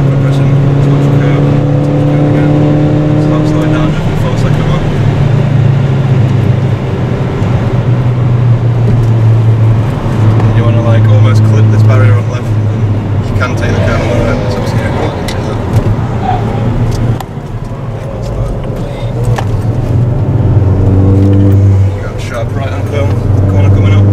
pressing, touch curb again. Stop slowing down just before second one. And you want to like almost clip this barrier on left, and then you can take the curb on the right, it's up to you. You got a sharp right hand corner coming up.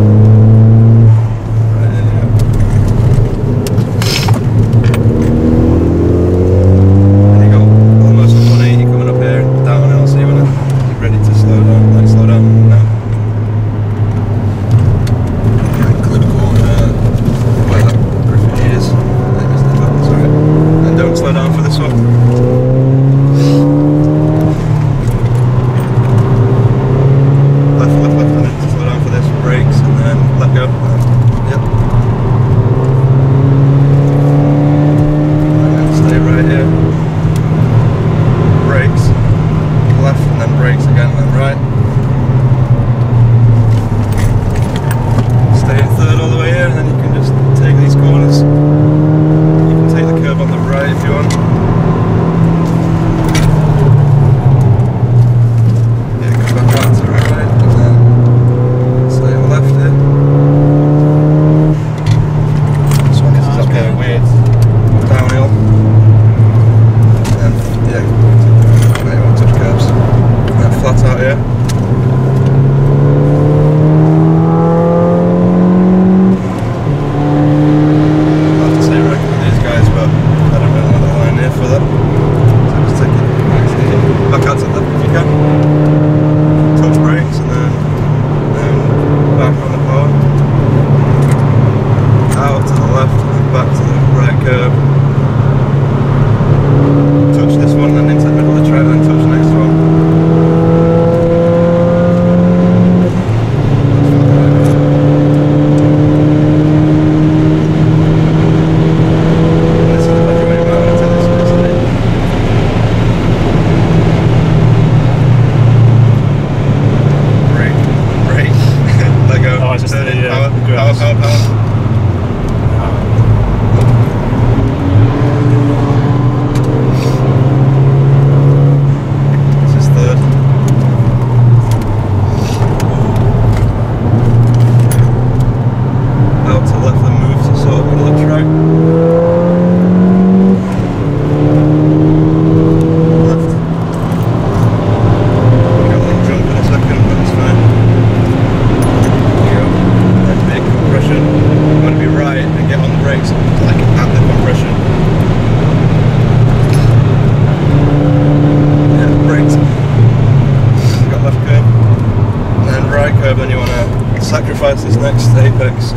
Sacrifice this next apex.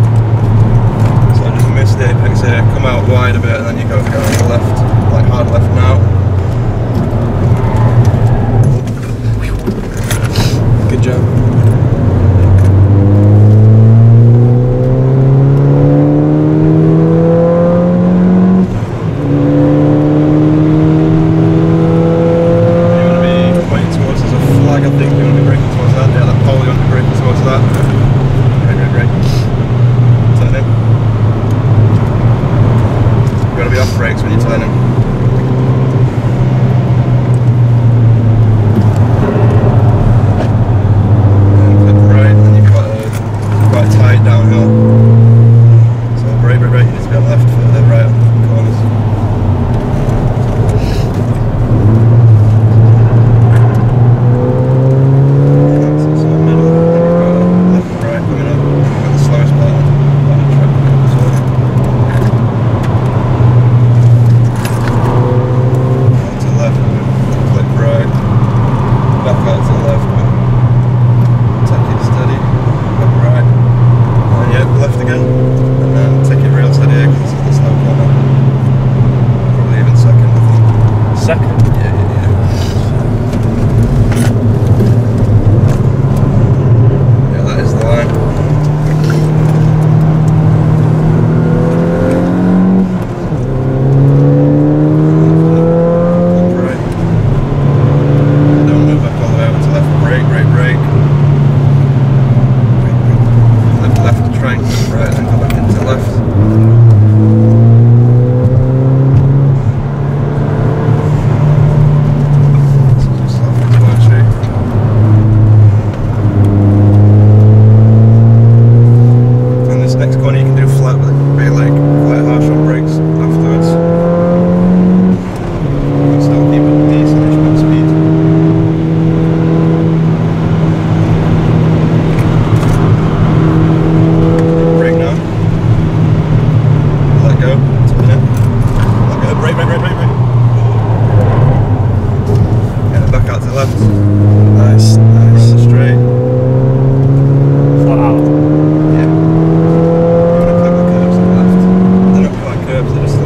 So I just missed the apex here, come out wide a bit, and then you go on the left, like hard left now. Good job. Brakes when you're turning. And click right, and then you've got quite tight downhill. So brake, you need to be on left for the right corners. So middle, and you've got left and right coming up. You've got the slowest part on the track. Right, and go back into left.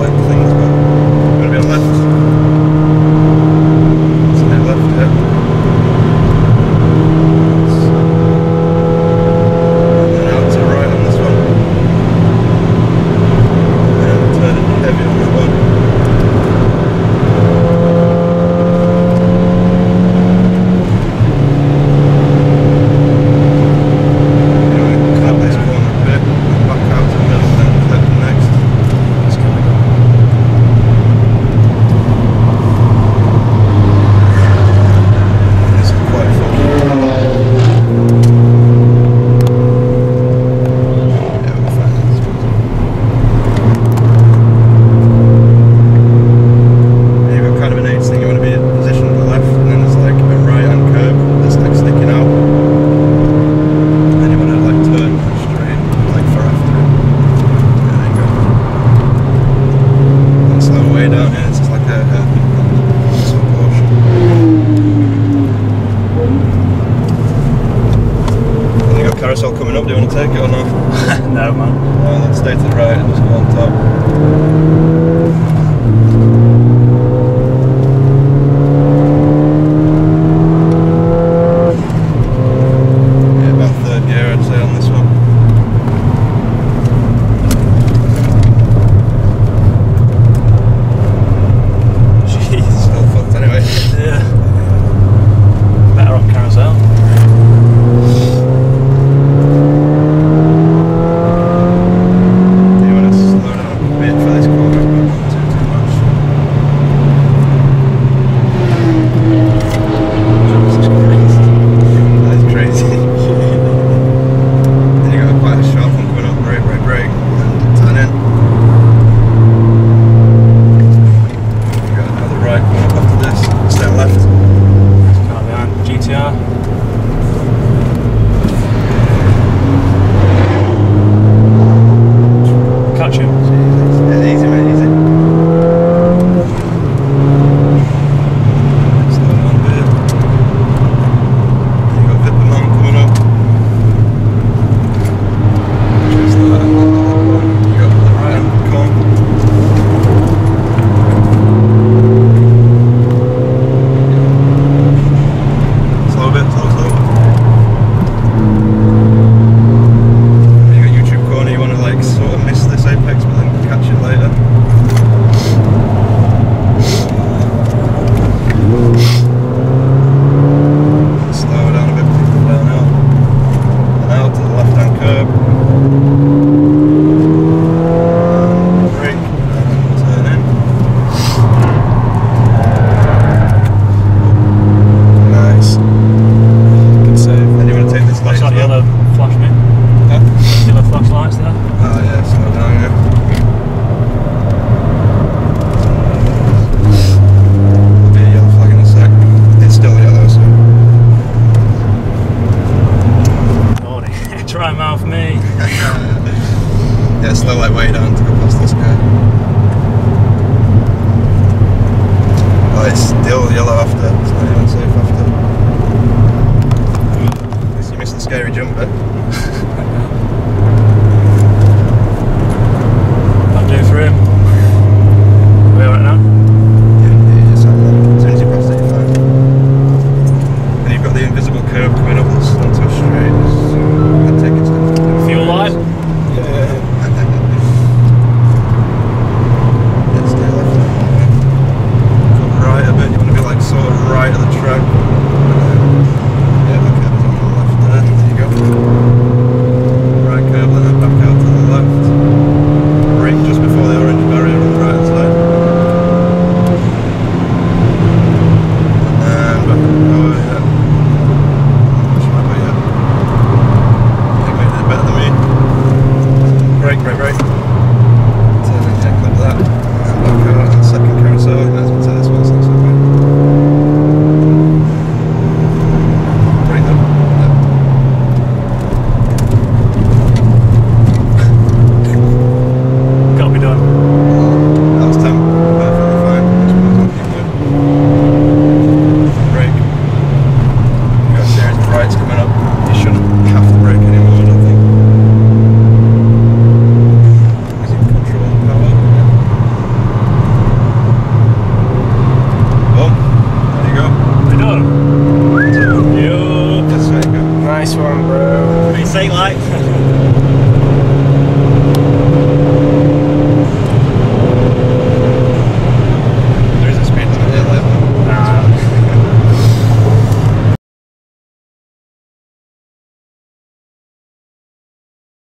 like things, but I'm going to be on left. So I left it. And then out to right on this one. And turning heavy on that one. Carousel coming up, do you want to take it or not?